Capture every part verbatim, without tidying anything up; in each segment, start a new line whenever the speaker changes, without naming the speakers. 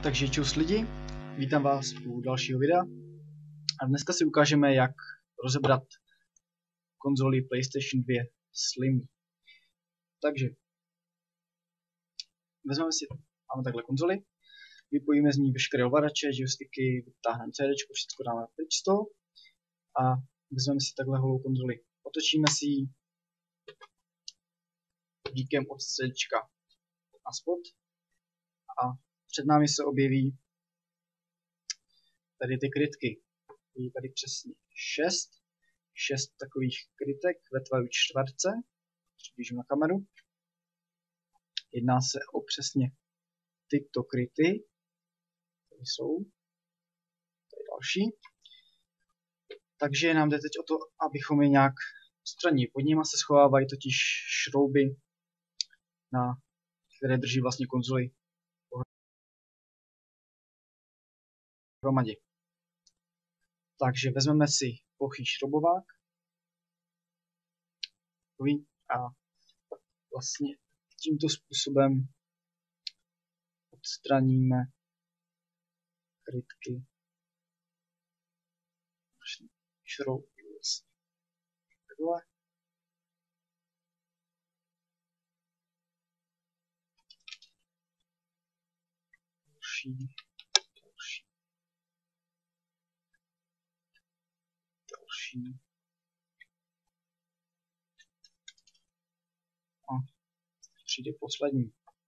Takže čus lidi, vítám vás u dalšího videa a dneska si ukážeme, jak rozebrat konzoli PlayStation dva Slim. Takže vezmeme si, máme takhle konzoli, vypojíme z ní veškeré ovladače, joysticky, vytáhneme C D, všechno dáme pryč z toho a vezmeme si takhle holou konzoli. Otočíme si ji díkem od C D na spod a před námi se objeví tady ty krytky. Je tady přesně šest. šest takových krytek ve tvaru čtverce. Přiblížím na kameru. Jedná se o přesně tyto kryty. Tady jsou. Tady další. Takže nám jde teď o to, abychom je nějak odstranili. Pod nimi se schovávají totiž šrouby, na které drží vlastně konzoli pohromadě. Takže vezmeme si plochý šroubovák a vlastně tímto způsobem odstraníme krytky šrouby. Takhle. Další. Další. Další. A přijde poslední.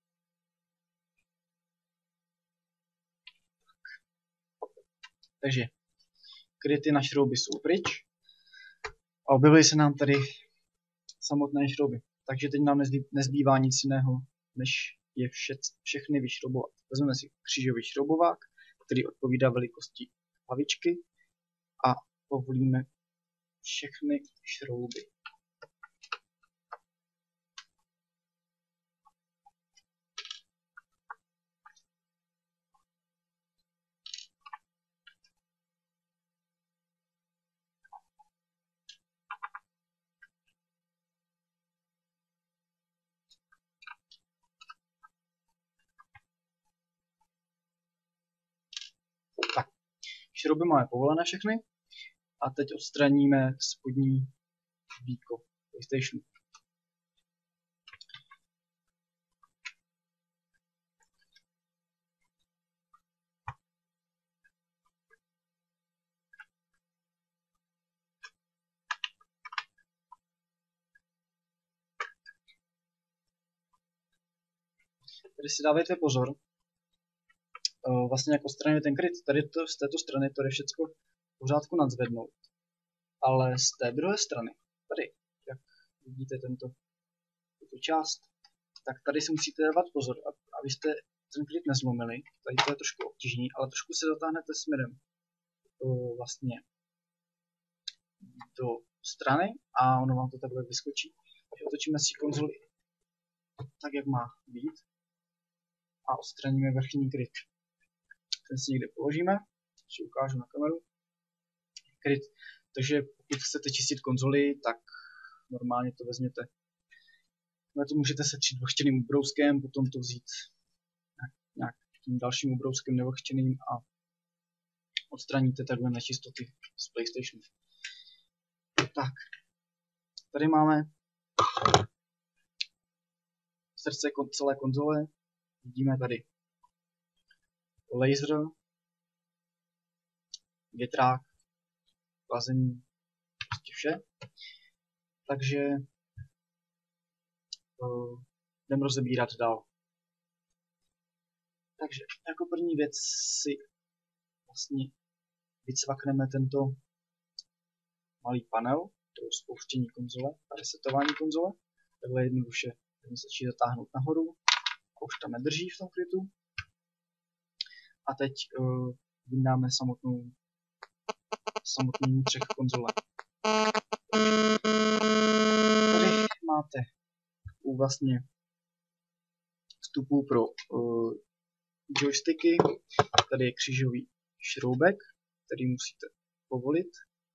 Takže kryty na šrouby jsou pryč a objevily se nám tady samotné šrouby. Takže teď nám nezbývá nic jiného, než je vše, všechny vyšroubovat. Vezmeme si křížový šroubovák, který odpovídá velikosti hlavičky a povolíme všechny šrouby. Tak, šrouby máme povolené všechny a teď odstraníme spodní víko PlayStationu. Tady si dávejte pozor, vlastně jak odstraníme ten kryt, tady to, z této strany to je všechno v pořádku nadzvednout, ale z té druhé strany, tady, jak vidíte tento, tuto část, tak tady si musíte dávat pozor, abyste ten kryt nezlomili, tady to je trošku obtížný, ale trošku se zatáhnete směrem vlastně do strany a ono vám to takhle vyskočí. Takže otočíme si konzoli tak, jak má být a odstraníme vrchní kryt. Ten si někde položíme, si ukážu na kameru. Kryt. Takže pokud chcete čistit konzoli, tak normálně to vezměte. No to můžete setřít vlhčeným ubrouskem, potom to vzít nějak tím dalším ubrouskem nevlhčeným a odstraníte takhle nečistoty z PlayStationu. Tak, tady máme srdce celé konzole. Vidíme tady laser, větrák, chlazení, prostě vše. Takže uh, jdeme rozebírat dál. Takže jako první věc si vlastně vycvakneme tento malý panel pro spouštění konzole a resetování konzole. Takhle jednoduše stačí zatáhnout nahoru a už tam nedrží v tom krytu. A teď uh, vyndáme samotnou samotný vnitřek konzole. Tady máte u vlastně vstupů pro uh, joysticky. Tady je křížový šroubek, který musíte povolit.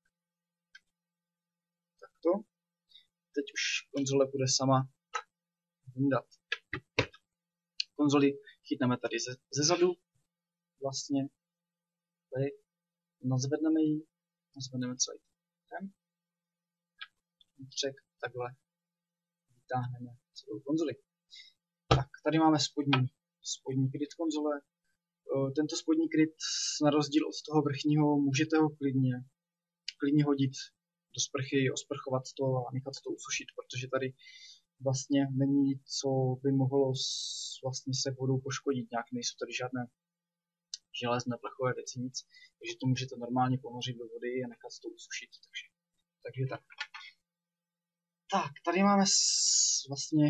Takto. Teď už konzole bude sama vyndat. Konzoli chytneme tady ze, ze zadu vlastně tady nazvedneme ji, nazvedneme celý ten vnitřek, takhle vytáhneme celou konzoli. Tak, tady máme spodní, spodní kryt konzole. Tento spodní kryt, na rozdíl od toho vrchního, můžete ho klidně, klidně hodit do sprchy, osprchovat to a nechat to usušit, protože tady vlastně není nic, co by mohlo s, vlastně se vodou poškodit. Nějak nejsou tady žádné železné plechové věci, nic. Takže to můžete normálně ponořit do vody a nechat to usušit. Takže, takže tak. Tak, tady máme s, vlastně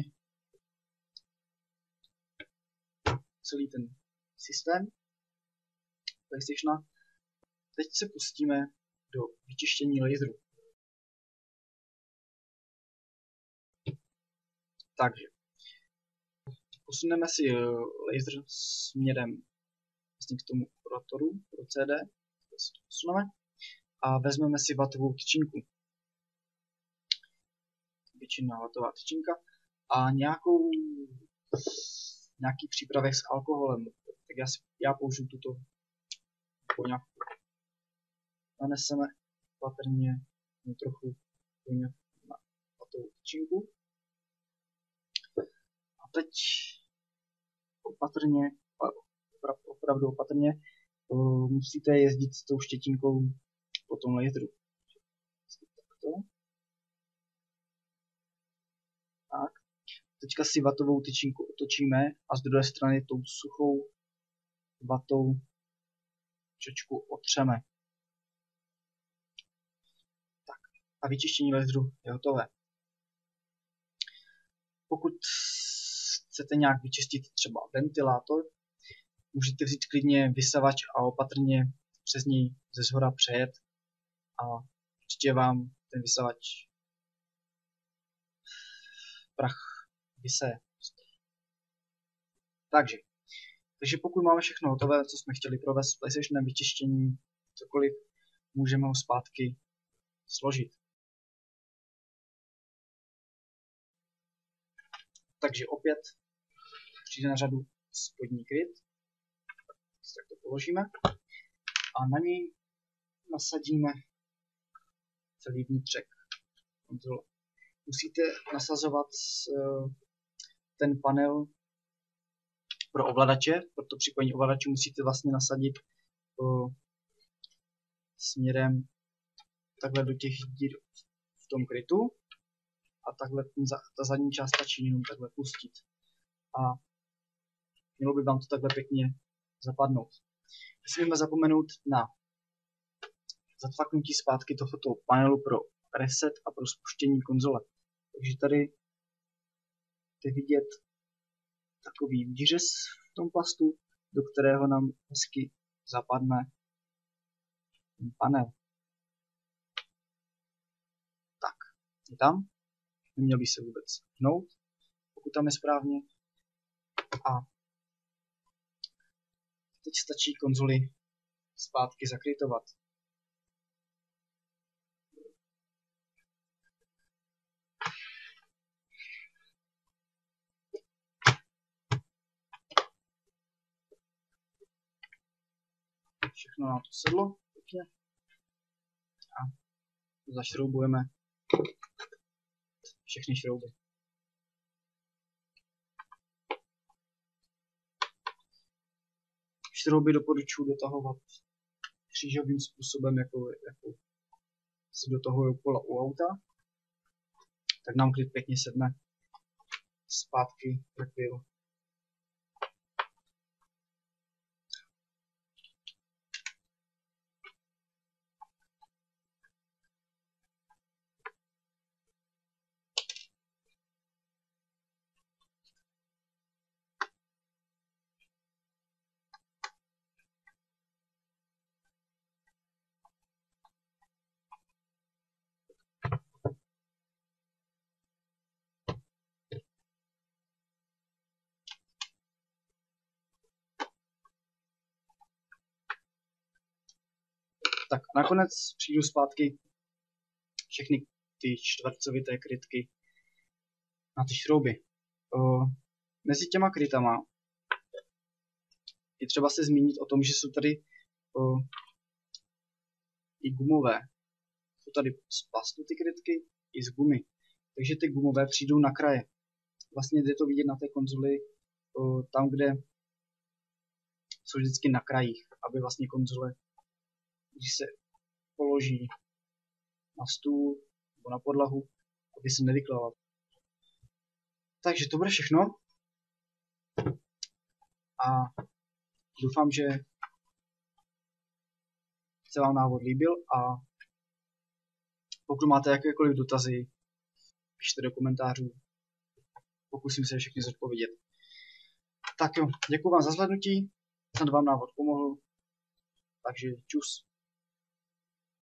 celý ten systém PlayStationa. Teď se pustíme do vyčištění laseru. Takže posuneme si laser směrem vlastně k tomu rotoru pro C D, si to posuneme a vezmeme si vatovou tyčinku. Většiná vatová tyčinka a nějakou nějaký přípravek s alkoholem. Tak já, si, já použiju tuto koňavku. Naneseme patrně trochu koňavku na vatovou tyčinku. A teď opatrně, opravdu opatrně, musíte jezdit s tou štětinkou po tom laseru. Tak. Teďka si vatovou tyčinku otočíme a z druhé strany tou suchou vatou čočku otřeme. Tak. A vyčištění laseru je hotové. Pokud chcete nějak vyčistit třeba ventilátor, můžete vzít klidně vysavač a opatrně přes něj ze zhora přejet a určitě vám ten vysavač prach vyseje. Takže, takže pokud máme všechno hotové, co jsme chtěli provést s PlayStationem, vyčištění, cokoliv, můžeme ho zpátky složit. Takže opět přijde na řadu spodní kryt, tak to položíme a na něj nasadíme celý vnitřek konzole. Musíte nasazovat ten panel pro ovladače, pro to připojení ovladačů musíte vlastně nasadit směrem takhle do těch dír v tom krytu a takhle ta zadní část stačí jenom takhle pustit. A mělo by vám to takhle pěkně zapadnout. Nesmíme zapomenout na zatfaknutí zpátky tohoto panelu pro reset a pro spuštění konzole. Takže tady je vidět takový výřez v tom plastu, do kterého nám hezky zapadne ten panel. Tak, je tam. Neměl by se vůbec hnout, pokud tam je správně. A teď stačí konzoli zpátky zakrytovat. Všechno nám to sedlo pěkně a zašroubujeme všechny šrouby. Šrouby doporučuji dotahovat křížovým způsobem, jako, jako si do toho kola u auta, tak nám kryt pěkně sedne zpátky, jak byl. Tak a nakonec přijdu zpátky všechny ty čtvercovité krytky na ty šrouby. O, mezi těma krytama je třeba se zmínit o tom, že jsou tady uh, i gumové. Jsou tady z plastu ty krytky i z gumy. Takže ty gumové přijdou na kraje. Vlastně jde to vidět na té konzoli uh, tam, kde jsou vždycky na krajích, aby vlastně konzole, když se položí na stůl nebo na podlahu, aby se nevyklala. Takže to bude všechno. A doufám, že se vám návod líbil a pokud máte jakékoliv dotazy, pište do komentářů. Pokusím se všechny zodpovědět. Tak jo, děkuji vám za zhlédnutí, snad vám návod pomohl, takže čus.